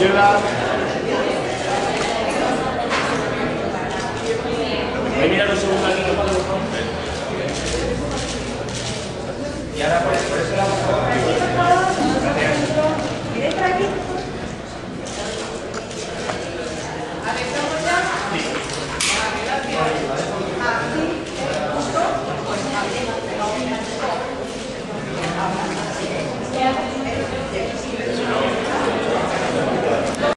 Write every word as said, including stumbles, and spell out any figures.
izquierda. Voy a mirar un segundo aquí, no puedo. Y ahora por eso, por eso la ¿Quieres por aquí? A ver, ¿estamos ya? Sí.